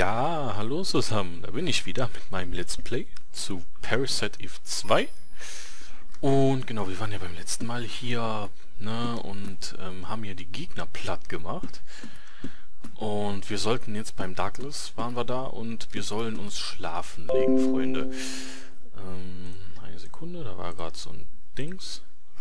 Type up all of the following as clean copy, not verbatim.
Ja, hallo zusammen, da bin ich wieder mit meinem Let's Play zu Parasite Eve 2. Und genau, wir waren ja beim letzten Mal hier, ne, und haben hier die Gegner platt gemacht. Und wir sollten jetzt beim Douglas, waren wir da, und wir sollen uns schlafen legen, Freunde. Eine Sekunde, da war gerade so ein Dings.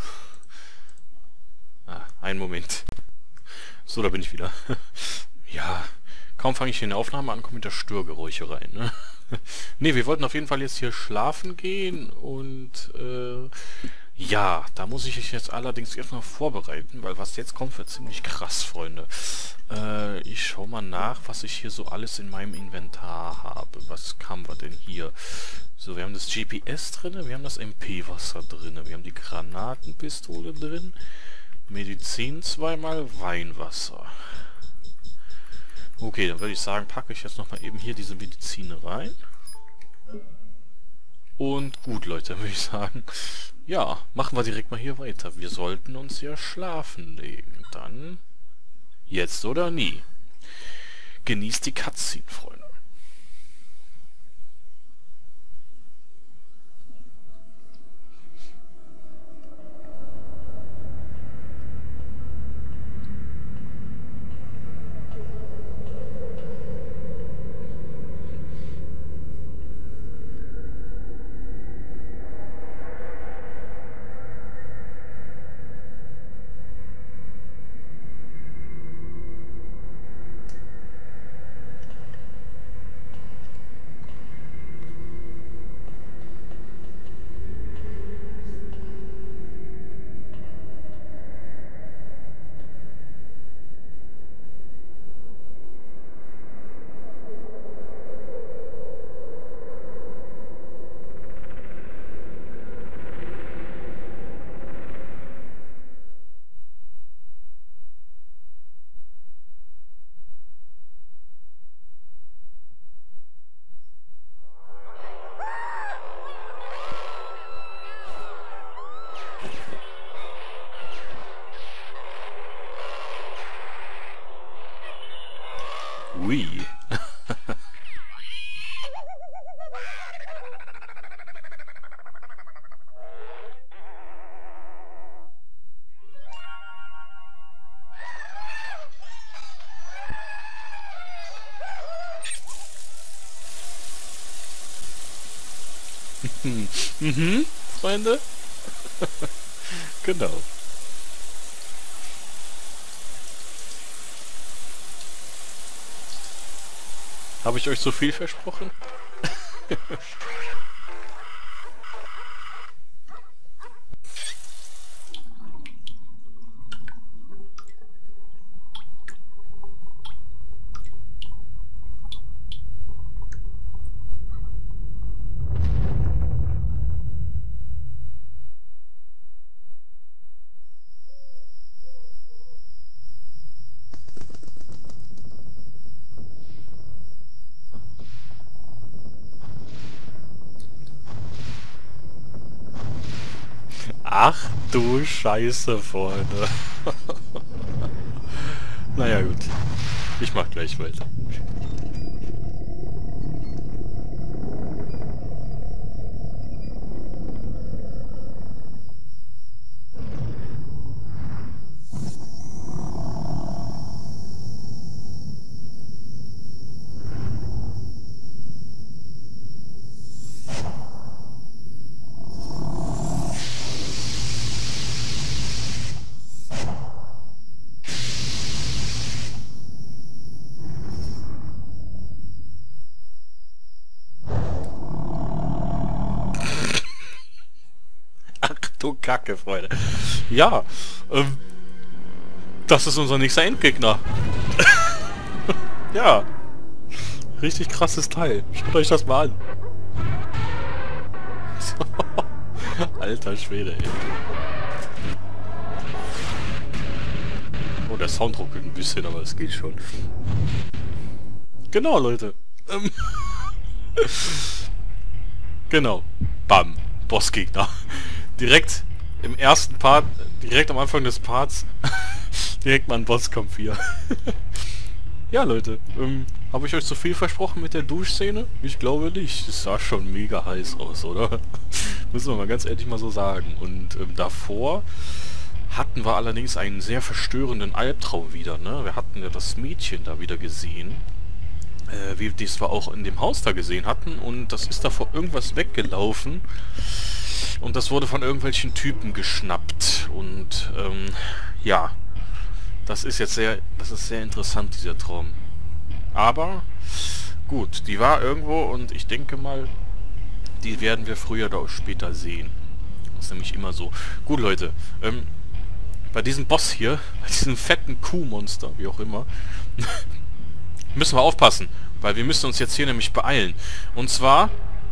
Einen Moment. So, da bin ich wieder. Ja, kaum fange ich hier eine Aufnahme an, kommen wieder Störgeräusche rein, ne? Ne, wir wollten auf jeden Fall jetzt hier schlafen gehen und, ja, da muss ich mich jetzt allerdings erstmal vorbereiten, weil was jetzt kommt, wird ziemlich krass, Freunde. Ich schau mal nach, was ich hier so alles in meinem Inventar habe. Was haben wir denn hier? So, wir haben das GPS drin, wir haben das MP-Wasser drin, wir haben die Granatenpistole drin, Medizin zweimal, Weinwasser. Okay, dann würde ich sagen, packe ich jetzt nochmal eben hier diese Medizin rein. Und gut, Leute, würde ich sagen, ja, machen wir direkt mal hier weiter. Wir sollten uns ja schlafen legen. Dann jetzt oder nie. Genießt die Cutscene, Freunde. Ui. Freunde. Genau. Habe ich euch so viel versprochen? Ach du Scheiße, Freunde. Naja gut, ich mach gleich weiter. Du Kacke, Freunde. Ja, das ist unser nächster Endgegner. Ja, richtig krasses Teil. Schaut euch das mal an. Alter Schwede, ey. Oh, der Sound ruckelt ein bisschen, aber es geht schon. Genau, Leute. Genau. Bam. Bossgegner. Direkt im ersten Part, direkt am Anfang des Parts, direkt mal ein Bosskampf hier. Ja, Leute, habe ich euch zu viel versprochen mit der Duschszene? Ich glaube nicht. Es sah schon mega heiß aus, oder? Müssen wir mal ganz ehrlich mal so sagen. Und davor hatten wir allerdings einen sehr verstörenden Albtraum wieder, ne? Wir hatten ja das Mädchen da wieder gesehen. Wie das wir auch in dem Haus da gesehen hatten. Und das ist da vor irgendwas weggelaufen. Und das wurde von irgendwelchen Typen geschnappt. Und, ja. Das ist sehr interessant, dieser Traum. Aber, gut, die war irgendwo und ich denke mal, die werden wir früher oder auch später sehen. Das ist nämlich immer so. Gut, Leute, bei diesem Boss hier, bei diesem fetten Kuhmonster, wie auch immer, müssen wir aufpassen, weil wir müssen uns jetzt hier nämlich beeilen. Und zwar,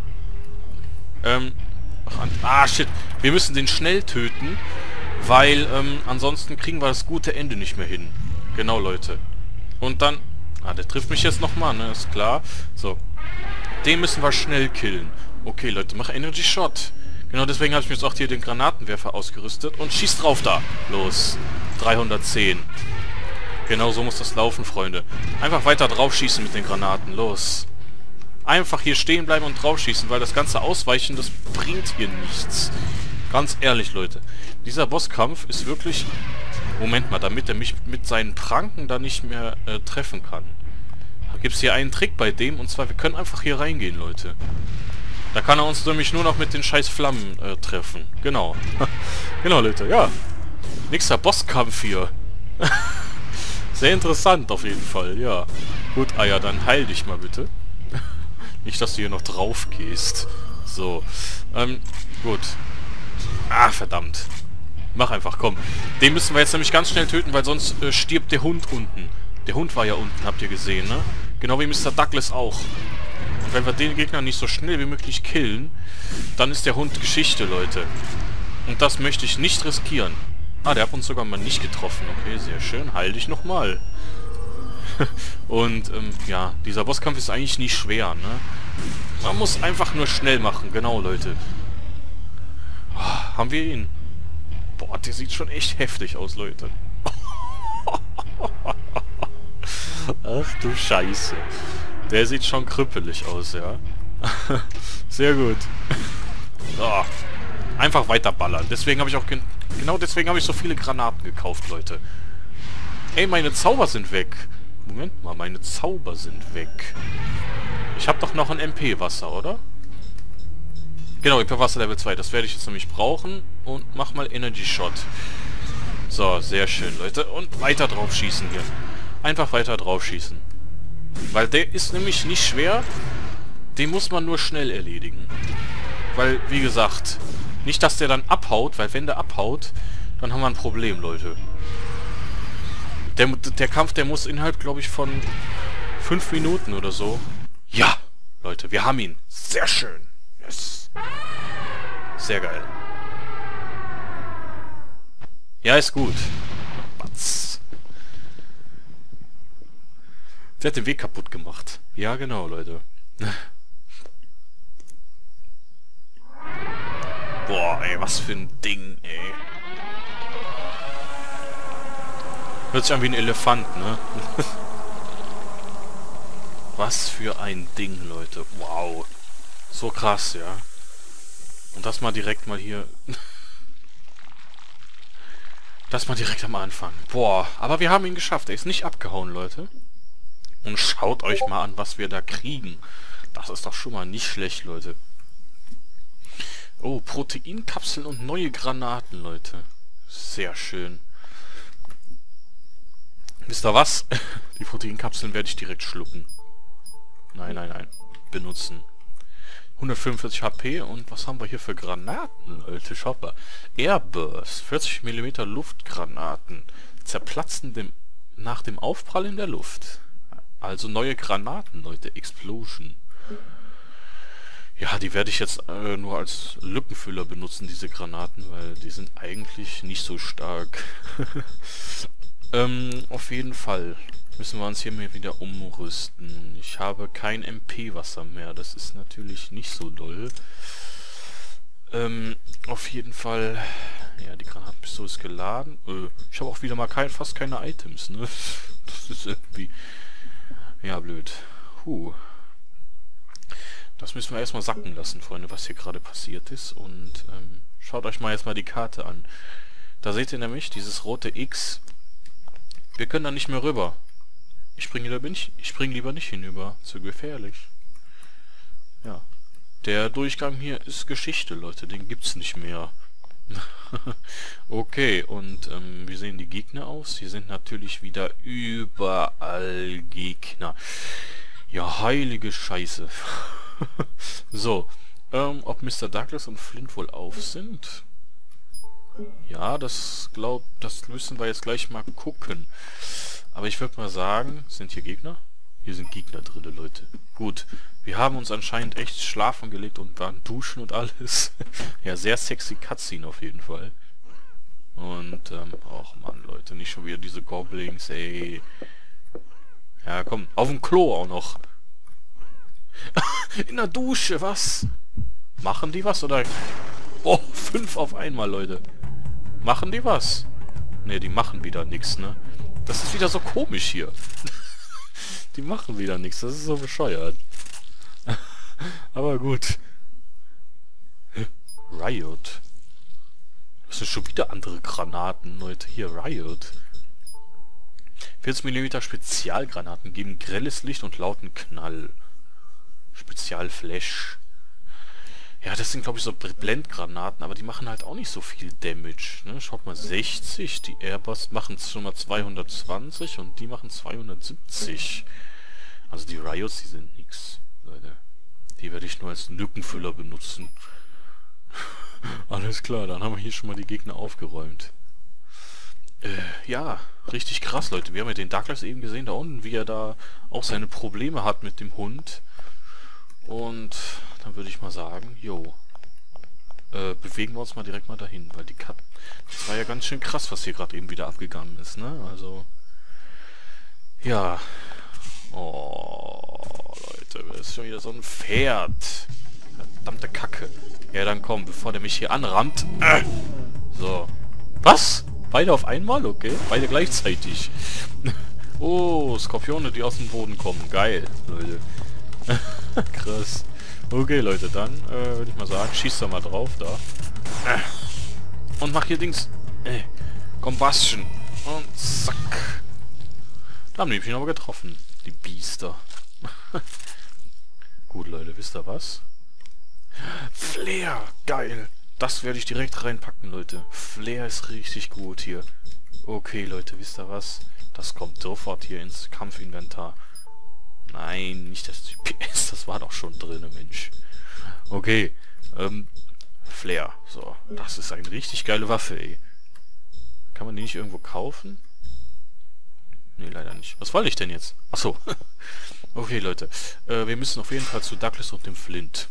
shit, wir müssen den schnell töten, weil, ansonsten kriegen wir das gute Ende nicht mehr hin. Genau, Leute. Und dann, der trifft mich jetzt nochmal, ne, ist klar. So, den müssen wir schnell killen. Okay, Leute, mach Energy Shot. Genau deswegen habe ich mir jetzt auch hier den Granatenwerfer ausgerüstet und schieß drauf da. Los, 310. Genau so muss das laufen, Freunde. Einfach weiter drauf schießen mit den Granaten. Los. Einfach hier stehen bleiben und drauf schießen, weil das ganze Ausweichen, das bringt hier nichts. Ganz ehrlich, Leute. Dieser Bosskampf ist wirklich... Moment mal, damit er mich mit seinen Pranken da nicht mehr treffen kann. Da gibt es hier einen Trick bei dem, und zwar, wir können einfach hier reingehen, Leute. Da kann er uns nämlich nur noch mit den scheiß Flammen treffen. Genau. Genau, Leute, ja. Nächster Bosskampf hier. Sehr interessant auf jeden Fall, ja. Gut, Eier, dann heil dich mal bitte. Nicht, dass du hier noch drauf gehst. So. Gut. Verdammt. Mach einfach, komm. Den müssen wir jetzt nämlich ganz schnell töten, weil sonst stirbt der Hund unten. Der Hund war ja unten, habt ihr gesehen, ne? Genau wie Mr. Douglas auch. Und wenn wir den Gegner nicht so schnell wie möglich killen, dann ist der Hund Geschichte, Leute. Und das möchte ich nicht riskieren. Der hat uns sogar mal nicht getroffen. Okay, sehr schön. Heil dich nochmal. Und, ja, dieser Bosskampf ist eigentlich nie schwer, ne? Man muss einfach nur schnell machen. Genau, Leute. Haben wir ihn? Boah, der sieht schon echt heftig aus, Leute. Ach du Scheiße. Der sieht schon krüppelig aus, ja. Sehr gut. So. Einfach weiterballern. Deswegen habe ich auch... Genau deswegen habe ich so viele Granaten gekauft, Leute. Ey, meine Zauber sind weg. Moment mal, meine Zauber sind weg. Ich habe doch noch ein MP-Wasser, oder? Genau, MP-Wasser Level 2. Das werde ich jetzt nämlich brauchen. Und mach mal Energy Shot. So, sehr schön, Leute. Und weiter drauf schießen hier. Einfach weiter drauf schießen. Weil der ist nämlich nicht schwer. Den muss man nur schnell erledigen. Weil, wie gesagt, nicht, dass der dann abhaut, weil wenn der abhaut, dann haben wir ein Problem, Leute. Der Kampf, der muss innerhalb, glaube ich, von 5 Minuten oder so. Ja, Leute, wir haben ihn. Sehr schön. Yes. Sehr geil. Ja, ist gut. Batz. Der hat den Weg kaputt gemacht. Ja, genau, Leute. Boah, ey, was für ein Ding, ey. Hört sich an wie ein Elefant, ne? Was für ein Ding, Leute. Wow. So krass, ja. Und das mal direkt mal hier... Das mal direkt am Anfang. Boah, aber wir haben ihn geschafft. Er ist nicht abgehauen, Leute. Und schaut euch mal an, was wir da kriegen. Das ist doch schon mal nicht schlecht, Leute. Oh, Proteinkapseln und neue Granaten, Leute. Sehr schön. Wisst ihr was? Die Proteinkapseln werde ich direkt schlucken. Nein, nein, nein. Benutzen. 145 HP und was haben wir hier für Granaten, Leute? Schaut mal. Airburst. 40 mm Luftgranaten. Zerplatzen nach dem Aufprall in der Luft. Also neue Granaten, Leute. Explosion. Ja, die werde ich jetzt nur als Lückenfüller benutzen, diese Granaten, weil die sind eigentlich nicht so stark. Auf jeden Fall müssen wir uns hier mal wieder umrüsten. Ich habe kein MP-Wasser mehr, das ist natürlich nicht so doll. Auf jeden Fall, ja, die Granatenpistole ist geladen. Ich habe auch wieder mal fast keine Items, ne? Das ist irgendwie Ja, blöd. Das müssen wir erstmal sacken lassen, Freunde, was hier gerade passiert ist. Und schaut euch mal jetzt mal die Karte an. Da seht ihr nämlich dieses rote X. Wir können da nicht mehr rüber. Ich springe lieber nicht hinüber. Zu gefährlich. Ja. Der Durchgang hier ist Geschichte, Leute. Den gibt's nicht mehr. Okay, und wie sehen die Gegner aus? Hier sind natürlich wieder überall Gegner. Ja, heilige Scheiße. So, ob Mr. Douglas und Flint wohl auf sind? Ja, das müssen wir jetzt gleich mal gucken. Aber ich würde mal sagen, sind hier Gegner? Hier sind Gegner drin, Leute. Gut, wir haben uns anscheinend echt schlafen gelegt und waren duschen und alles. Ja, sehr sexy Cutscene auf jeden Fall. Und, och Mann, Leute, nicht schon wieder diese Goblins, ey. Ja, komm, auf dem Klo auch noch. In der Dusche, was? Machen die was, oder? Oh, 5 auf einmal, Leute. Machen die was? Ne, die machen wieder nichts, ne? Das ist wieder so komisch hier. Die machen wieder nichts, das ist so bescheuert. Aber gut. Riot. Das sind schon wieder andere Granaten, Leute. Hier, Riot. 40 mm Spezialgranaten geben grelles Licht und lauten Knall. Spezialflash. Ja, das sind, glaube ich, so Blendgranaten, aber die machen halt auch nicht so viel Damage. Ne? Schaut mal, 60. Die Airburst machen schon mal 220 und die machen 270. Also die Riots, die sind nix, Leute. Die werde ich nur als Lückenfüller benutzen. Alles klar, dann haben wir hier schon mal die Gegner aufgeräumt. Ja, richtig krass, Leute. Wir haben ja den Douglas eben gesehen, da unten, wie er da auch seine Probleme hat mit dem Hund. Und dann würde ich mal sagen, jo, bewegen wir uns mal direkt mal dahin, weil das war ja ganz schön krass, was hier gerade eben wieder abgegangen ist, ne? Also, ja. Oh, Leute, das ist schon wieder so ein Pferd. Verdammte Kacke. Ja, dann komm, bevor der mich hier anrammt. So. Was? Beide auf einmal? Okay. Beide gleichzeitig. Oh, Skorpione, die aus dem Boden kommen. Geil, Leute. Krass. Okay, Leute, dann würde ich mal sagen, schießt da mal drauf, da. Und mach hier Dings. Combustion. Und zack. Da haben die mich aber getroffen. Die Biester. Gut, Leute, wisst ihr was? Flair! Geil! Das werde ich direkt reinpacken, Leute. Flair ist richtig gut hier. Okay, Leute, wisst ihr was? Das kommt sofort hier ins Kampfinventar. Nein, nicht das GPS, das war doch schon drin, Mensch. Okay, Flair. So, das ist eine richtig geile Waffe, ey. Kann man die nicht irgendwo kaufen? Nee, leider nicht. Was wollte ich denn jetzt? Achso. Okay, Leute. Wir müssen auf jeden Fall zu Douglas und dem Flint.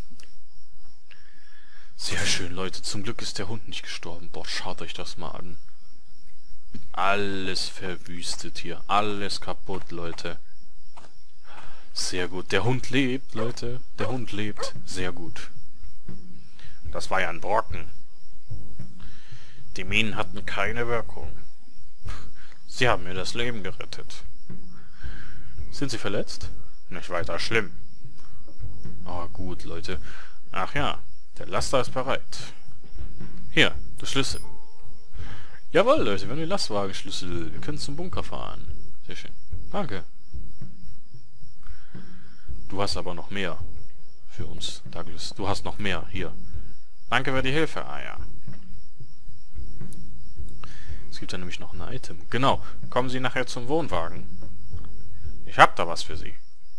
Sehr schön, Leute. Zum Glück ist der Hund nicht gestorben. Boah, schaut euch das mal an. Alles verwüstet hier. Alles kaputt, Leute. Sehr gut. Der Hund lebt, Leute. Der Hund lebt. Sehr gut. Das war ja ein Brocken. Die Minen hatten keine Wirkung. Sie haben mir das Leben gerettet. Sind Sie verletzt? Nicht weiter schlimm. Oh, gut, Leute. Ach ja, der Laster ist bereit. Hier, der Schlüssel. Jawohl, Leute, wir haben den Lastwagenschlüssel. Wir können zum Bunker fahren. Sehr schön. Danke. Du hast aber noch mehr für uns, Douglas. Du hast noch mehr. Hier. Danke für die Hilfe. Ah ja. Es gibt da nämlich noch ein Item. Genau. Kommen Sie nachher zum Wohnwagen. Ich hab da was für Sie.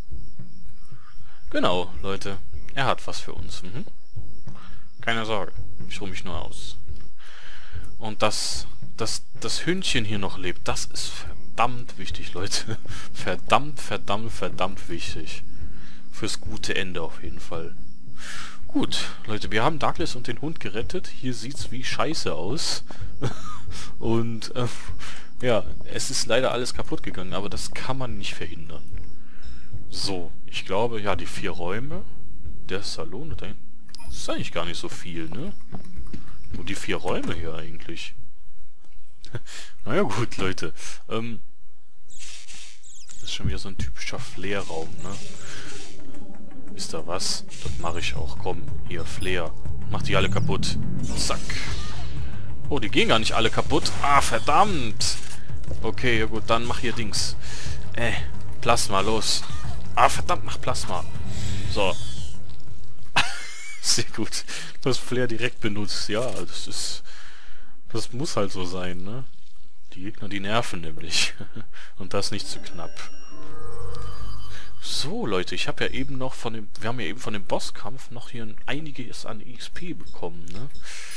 Genau, Leute. Er hat was für uns. Mhm. Keine Sorge. Ich ruhe mich nur aus. Und dass das Hündchen hier noch lebt, das ist verdammt wichtig, Leute. Verdammt, verdammt, verdammt wichtig. Fürs gute Ende auf jeden Fall. Gut, Leute, wir haben Douglas und den Hund gerettet. Hier sieht's wie scheiße aus. Und, ja, es ist leider alles kaputt gegangen, aber das kann man nicht verhindern. So, ich glaube, ja, die 4 Räume, der Salon, das ist eigentlich gar nicht so viel, ne? Nur die 4 Räume hier eigentlich. Naja gut, Leute. Das ist schon wieder so ein typischer Flair-Raum, ne? Wisst ihr was? Das mache ich auch. Komm, hier, Flair. Mach die alle kaputt. Zack. Oh, die gehen gar nicht alle kaputt. Ah, verdammt. Okay, ja gut, dann mach hier Dings. Plasma, los. Ah, verdammt, mach Plasma. So. Sehr gut. Du hast Flair direkt benutzt. Ja, das ist... Das muss halt so sein, ne? Die Gegner, die nerven nämlich. Und das nicht zu knapp. So, Leute, ich habe ja eben noch von dem... Wir haben ja eben von dem Bosskampf noch hier einiges an XP bekommen, ne?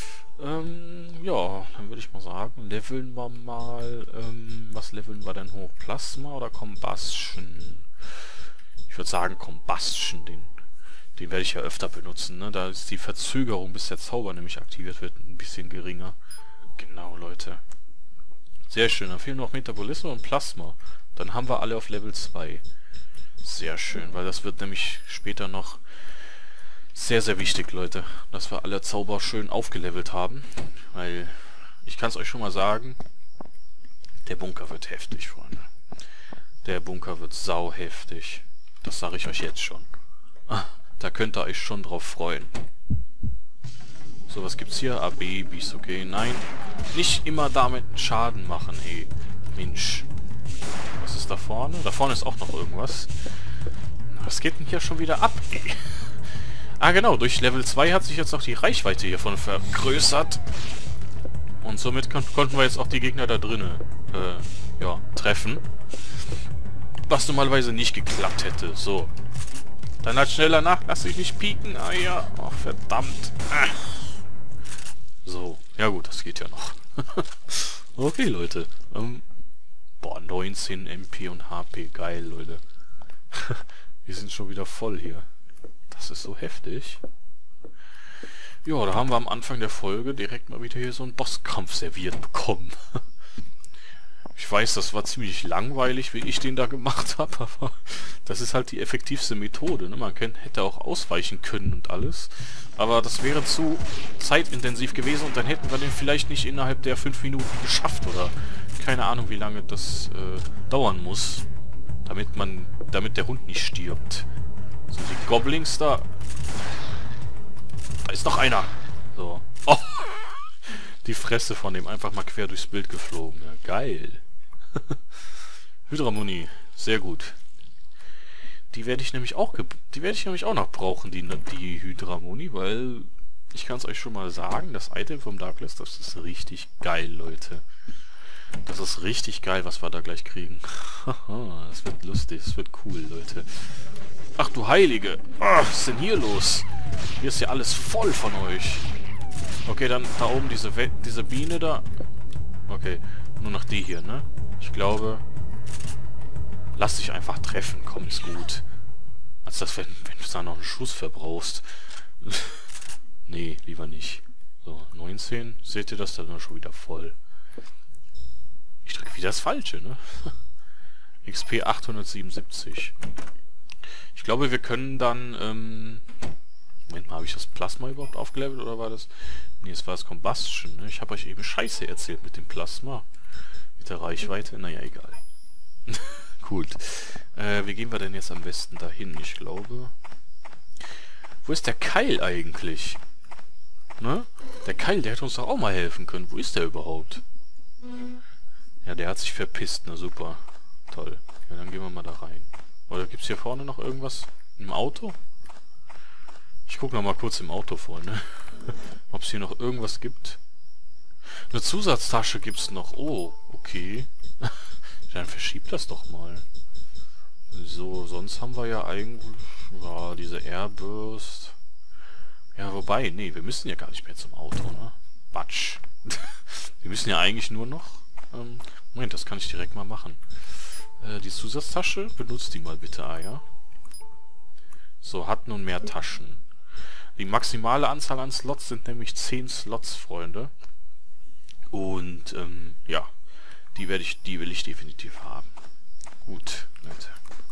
Ja, dann würde ich mal sagen, leveln wir mal... was leveln wir denn hoch? Plasma oder Combustion? Ich würde sagen Combustion, den werde ich ja öfter benutzen, ne? Da ist die Verzögerung, bis der Zauber nämlich aktiviert wird, ein bisschen geringer. Genau, Leute. Sehr schön, dann fehlen noch Metabolismus und Plasma. Dann haben wir alle auf Level 2. Sehr schön, weil das wird nämlich später noch sehr, sehr wichtig, Leute. Dass wir alle Zauber schön aufgelevelt haben. Weil, ich kann es euch schon mal sagen, der Bunker wird heftig, Freunde. Der Bunker wird sau heftig. Das sage ich euch jetzt schon. Da könnt ihr euch schon drauf freuen. So, was gibt's hier? Ah, Babys, okay. Nein, nicht immer damit Schaden machen, hey. Mensch. Was ist da vorne? Da vorne ist auch noch irgendwas. Was geht denn hier schon wieder ab, ey? Ah, genau. Durch Level 2 hat sich jetzt auch die Reichweite hiervon vergrößert. Und somit konnten wir jetzt auch die Gegner da drinnen, ja, treffen. Was normalerweise nicht geklappt hätte. So. Dann halt schneller nach. Lass dich nicht pieken. Ah ja. Ach, verdammt. So. Ja gut, das geht ja noch. Okay, Leute. Boah, 19 MP und HP. Geil, Leute. Wir sind schon wieder voll hier. Das ist so heftig. Ja, da haben wir am Anfang der Folge direkt mal wieder hier so einen Bosskampf serviert bekommen. Ich weiß, das war ziemlich langweilig, wie ich den da gemacht habe, aber das ist halt die effektivste Methode, ne? Man hätte auch ausweichen können und alles, aber das wäre zu zeitintensiv gewesen und dann hätten wir den vielleicht nicht innerhalb der 5 Minuten geschafft oder keine Ahnung, wie lange das dauern muss, damit der Hund nicht stirbt. So, die Goblins da... Da ist noch einer! So. Oh! Die Fresse von dem einfach mal quer durchs Bild geflogen. Ja, geil. Hydramuni. Sehr gut. Die werde ich nämlich auch noch brauchen, die Hydramuni, weil ich kann es euch schon mal sagen, das Item vom Darklist, das ist richtig geil, Leute. Das ist richtig geil, was wir da gleich kriegen. Das wird lustig, das wird cool, Leute. Ach du Heilige! Was ist denn hier los? Hier ist ja alles voll von euch. Okay, dann da oben diese Biene da. Okay, nur noch die hier, ne? Ich glaube... Lass dich einfach treffen, komm, ist gut. Als das, wenn du da noch einen Schuss verbrauchst. Nee, lieber nicht. So, 19. Seht ihr das? Da ist schon wieder voll. Ich drücke wieder das Falsche, ne? XP 877. Ich glaube, wir können dann... Moment mal, habe ich das Plasma überhaupt aufgelevelt oder war das... Nee, es war das Combustion, ne? Ich habe euch eben Scheiße erzählt mit dem Plasma. Mit der Reichweite. Naja, egal. Gut. Wie gehen wir denn jetzt am besten dahin? Ich glaube... Wo ist der Keil eigentlich? Ne? Der Keil, der hätte uns doch auch mal helfen können. Wo ist der überhaupt? Ja, der hat sich verpisst. Na super. Toll. Ja, dann gehen wir mal da rein. Oder gibt's hier vorne noch irgendwas? Im Auto? Ich gucke noch mal kurz im Auto vorne. Ob es hier noch irgendwas gibt. Eine Zusatztasche gibt's noch. Oh, okay. Dann verschiebt das doch mal. So, sonst haben wir ja eigentlich... Ja, diese Airburst. Ja, wobei, nee, wir müssen ja gar nicht mehr zum Auto, ne? Batsch. Wir müssen ja eigentlich nur noch... Moment, das kann ich direkt mal machen. Die Zusatztasche, benutzt die mal bitte, ja? So, hat nun mehr Taschen. Die maximale Anzahl an Slots sind nämlich 10 Slots, Freunde. Und, ja. Die will ich definitiv haben. Gut, Leute.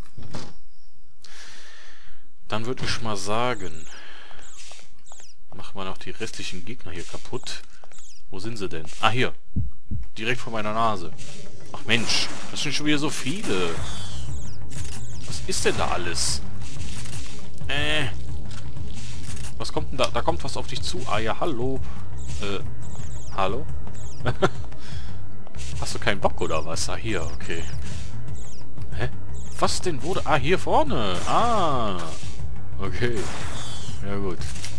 Dann würde ich mal sagen, machen wir noch die restlichen Gegner hier kaputt. Wo sind sie denn? Ah, hier. Direkt vor meiner Nase. Ach Mensch, das sind schon wieder so viele. Was ist denn da alles? Was kommt denn da? Da kommt was auf dich zu. Ah ja, hallo. Hallo? Hast du keinen Bock oder was? Ah, hier, okay. Hä? Was denn wurde? Ah, hier vorne. Ah. Okay. Ja, gut.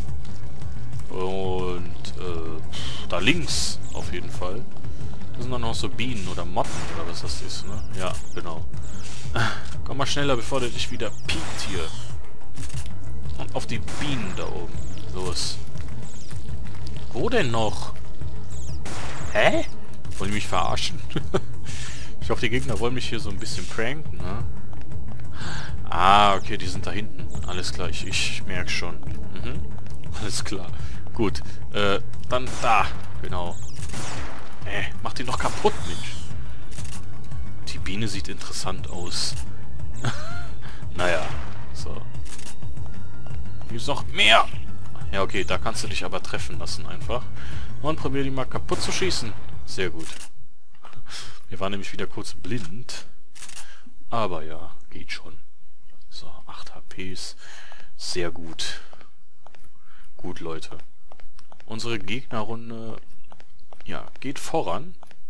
Und, da links auf jeden Fall. Das sind dann noch so Bienen oder Motten oder was das ist, ne? Ja, genau. Komm mal schneller, bevor der dich wieder piekt hier. Und auf die Bienen da oben. Los. Wo denn noch? Hä? Wollen die mich verarschen? Ich hoffe, die Gegner wollen mich hier so ein bisschen pranken, ne? Ah, okay, die sind da hinten. Alles klar, ich merke schon. Mhm. Alles klar. Gut. Dann da. Genau. Mach den doch kaputt, Mensch. Die Biene sieht interessant aus. Naja, so. Hier ist noch mehr. Ja, okay, da kannst du dich aber treffen lassen einfach. Und probier die mal kaputt zu schießen. Sehr gut. Wir waren nämlich wieder kurz blind. Aber ja, geht schon. So, 8 HPs. Sehr gut. Gut, Leute. Unsere Gegnerrunde, ja, geht voran.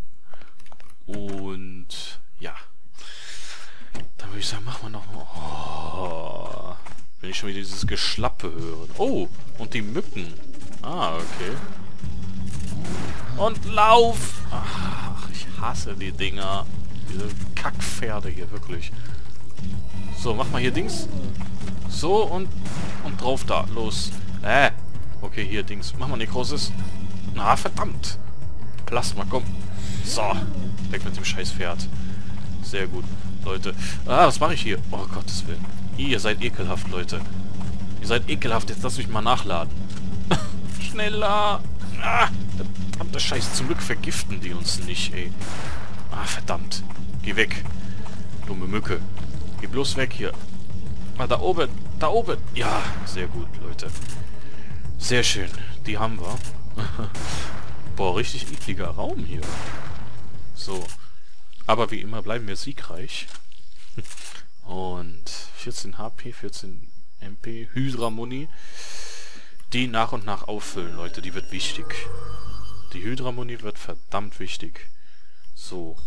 Und, ja. Dann würde ich sagen, machen wir noch mal... Oh, wenn ich schon wieder dieses Geschlappe höre. Oh, und die Mücken. Ah, okay. Und lauf! Ach, ich hasse die Dinger. Diese Kackpferde hier, wirklich. So, mach mal hier Dings. So, und drauf da. Los. Okay, hier Dings. Mach mal Nekrosis. Na, verdammt. Plasma, komm. So. Weg mit dem scheiß Pferd. Sehr gut, Leute. Ah, was mache ich hier? Oh, Gottes Willen. Ihr seid ekelhaft, Leute. Ihr seid ekelhaft. Jetzt lasst mich mal nachladen. Schneller. Ah, verdammter Scheiß. Zum Glück vergiften die uns nicht, ey. Ah, verdammt. Geh weg. Dumme Mücke. Geh bloß weg hier. Ah, da oben. Da oben. Ja, sehr gut, Leute. Sehr schön. Die haben wir. Boah, richtig ekliger Raum hier. So. Aber wie immer bleiben wir siegreich. Und 14 HP, 14 MP, Hydra-Muni. Die nach und nach auffüllen, Leute. Die wird wichtig. Die Hydra-Muni wird verdammt wichtig. So.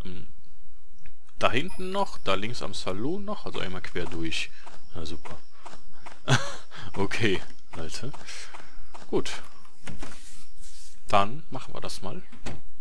Da hinten noch, da links am Saloon noch, also einmal quer durch. Na super. Okay, Leute. Gut. Dann machen wir das mal.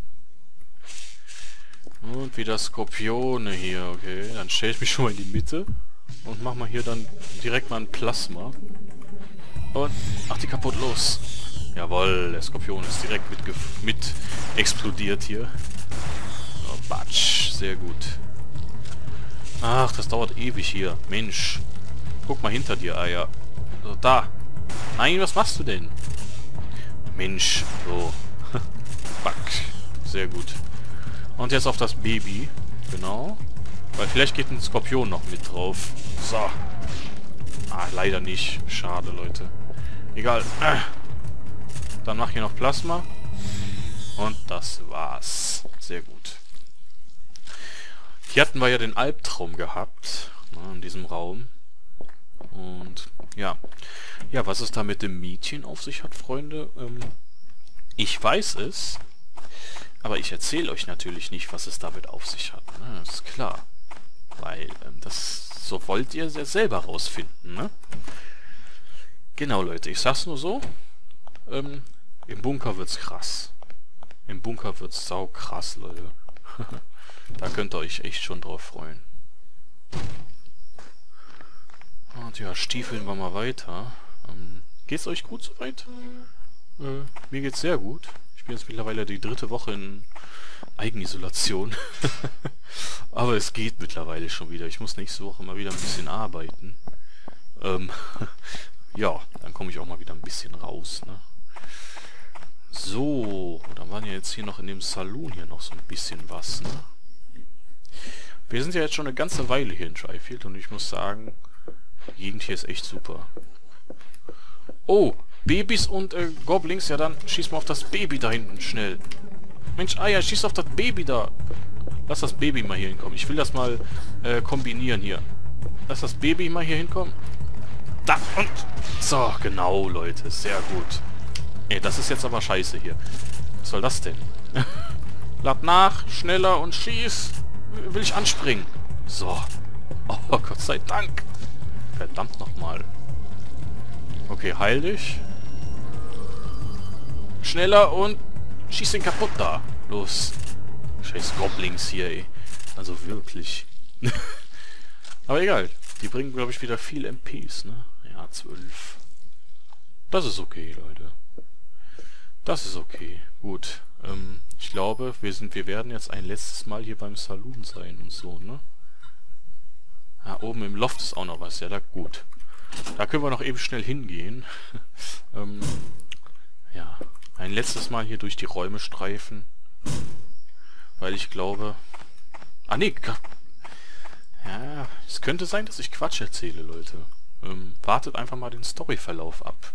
Und wieder Skorpione hier, okay. Dann stelle ich mich schon mal in die Mitte und mach mal hier dann direkt mal ein Plasma. Und mach die kaputt los. Jawohl, der Skorpion ist direkt mit explodiert hier. Oh, Batsch, sehr gut. Ach, das dauert ewig hier. Mensch. Guck mal hinter dir, Eier. So, da. Nein, was machst du denn? Mensch, so. Back. Sehr gut. Und jetzt auf das Baby. Genau. Weil vielleicht geht ein Skorpion noch mit drauf. So. Ah, leider nicht. Schade, Leute. Egal. Dann mach hier noch Plasma. Und das war's. Sehr gut. Hier hatten wir ja den Albtraum gehabt. Ne, in diesem Raum. Und ja. Ja, was es da mit dem Mädchen auf sich hat, Freunde. Ich weiß es. Aber ich erzähle euch natürlich nicht, was es damit auf sich hat. Ne? Das ist klar. Weil so wollt ihr es selber rausfinden. Ne? Genau, Leute. Ich sag's nur so. Im Bunker wird's krass. Im Bunker wird's sau krass, Leute. Da könnt ihr euch echt schon drauf freuen. Und ja, stiefeln wir mal weiter. Geht's euch gut soweit? Mir geht's sehr gut. Ich bin jetzt mittlerweile die 3. Woche in Eigenisolation. Aber es geht mittlerweile schon wieder. Ich muss nächste Woche mal wieder ein bisschen arbeiten. Ja, dann komme ich auch mal wieder ein bisschen raus, ne? So, dann waren ja jetzt hier noch in dem Saloon hier noch so ein bisschen was, ne? Wir sind ja jetzt schon eine ganze Weile hier in Dryfield und ich muss sagen, die Gegend hier ist echt super. Oh, Babys und Goblins, ja dann schieß mal auf das Baby da hinten schnell. Mensch, Eier, schieß auf das Baby da. Lass das Baby mal hier hinkommen. Ich will das mal kombinieren hier. Lass das Baby mal hier hinkommen. Da und... So, genau, Leute. Sehr gut. Ey, das ist jetzt aber scheiße hier. Was soll das denn? Lad nach, schneller und schieß. Will ich anspringen. So. Oh, Gott sei Dank. Verdammt nochmal. Okay, heil dich. Schneller und schieß den kaputt da. Los. Scheiß Goblins hier, ey. Also wirklich. Aber egal. Die bringen, glaube ich, wieder viel MPs, ne? Ja, 12. Das ist okay, Leute. Das ist okay. Gut. Ich glaube, wir werden jetzt ein letztes Mal hier beim Saloon sein und so, ne? Ah, oben im Loft ist auch noch was. Ja, da gut. Da können wir noch eben schnell hingehen. Ja. Ein letztes Mal hier durch die Räume streifen. Weil ich glaube... Ah, nee. Ja, es könnte sein, dass ich Quatsch erzähle, Leute. Wartet einfach mal den Storyverlauf ab.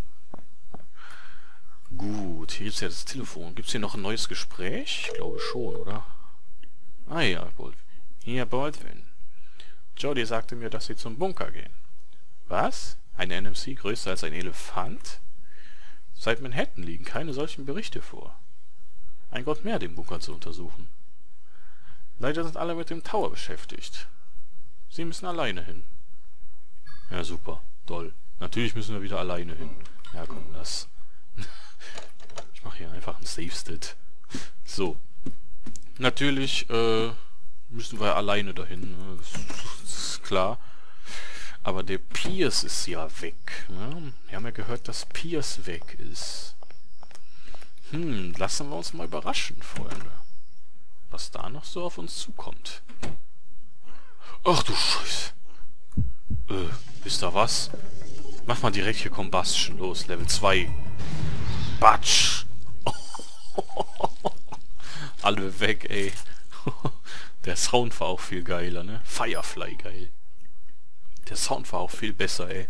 Gut, hier gibt's ja das Telefon. Gibt's hier noch ein neues Gespräch? Ich glaube schon, oder? Ah ja, Baldwin. Hier, Baldwin. Jodie sagte mir, dass sie zum Bunker gehen. Was? Eine NMC größer als ein Elefant? Seit Manhattan liegen keine solchen Berichte vor. Ein Grund mehr, den Bunker zu untersuchen. Leider sind alle mit dem Tower beschäftigt. Sie müssen alleine hin. Ja, super. Toll. Natürlich müssen wir wieder alleine hin. Ja, komm, das. Ich mache hier einfach ein Save-State. So. Natürlich, müssen wir alleine dahin. Ne? Das ist klar. Aber der Pierce ist ja weg. Ne? Wir haben ja gehört, dass Pierce weg ist. Lassen wir uns mal überraschen, Freunde. Was da noch so auf uns zukommt. Ach du Scheiße. Ist da was? Mach mal direkt hier Combustion los. Level 2. Batsch. Alle weg, ey. Der Sound war auch viel geiler, ne? Firefly geil. Der Sound war auch viel besser, ey.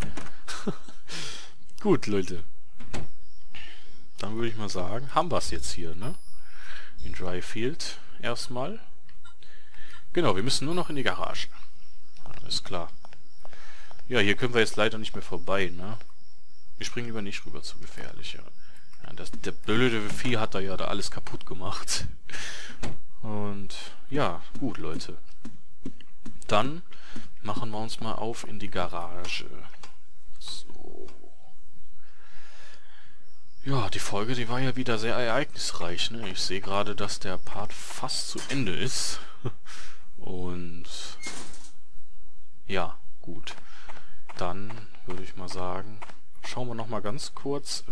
Gut, Leute. Dann würde ich mal sagen, haben wir es jetzt hier, ne? In Dryfield erstmal. Genau, wir müssen nur noch in die Garage. Alles klar. Ja, hier können wir jetzt leider nicht mehr vorbei, ne? Wir springen lieber nicht rüber, zu gefährlich, ja. Der blöde Vieh hat da ja da alles kaputt gemacht. Und ja, gut, Leute. Dann machen wir uns mal auf in die Garage. So. Ja, die Folge, die war ja wieder sehr ereignisreich, ne? Ich sehe gerade, dass der Part fast zu Ende ist. Und ja, gut. Dann würde ich mal sagen, schauen wir noch mal ganz kurz.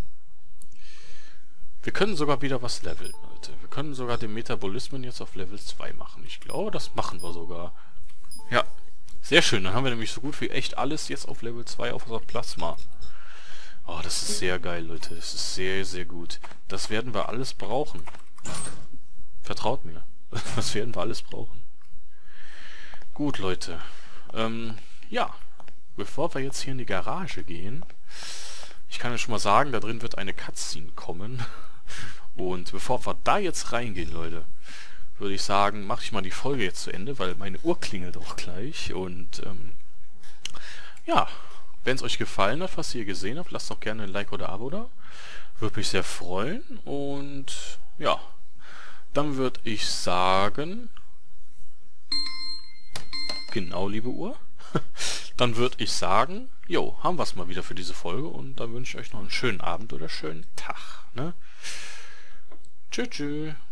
Wir können sogar wieder was leveln, Leute. Wir können sogar den Metabolismen jetzt auf Level 2 machen. Ich glaube, das machen wir sogar. Ja, sehr schön. Dann haben wir nämlich so gut wie echt alles jetzt auf Level 2 auf unser Plasma. Oh, das ist sehr geil, Leute. Das ist sehr, sehr gut. Das werden wir alles brauchen. Vertraut mir. Das werden wir alles brauchen. Gut, Leute. Ja. Bevor wir jetzt hier in die Garage gehen, ich kann ja schon mal sagen, da drin wird eine Cutscene kommen. Und bevor wir da jetzt reingehen, Leute, würde ich sagen, mache ich mal die Folge jetzt zu Ende, weil meine Uhr klingelt auch gleich. Und ja, wenn es euch gefallen hat, was ihr gesehen habt, lasst doch gerne ein Like oder Abo da. Würde mich sehr freuen. Und ja, dann würde ich sagen, genau, liebe Uhr, dann würde ich sagen, jo, haben wir es mal wieder für diese Folge und dann wünsche ich euch noch einen schönen Abend oder schönen Tag, ne? Tschüss, tschüss.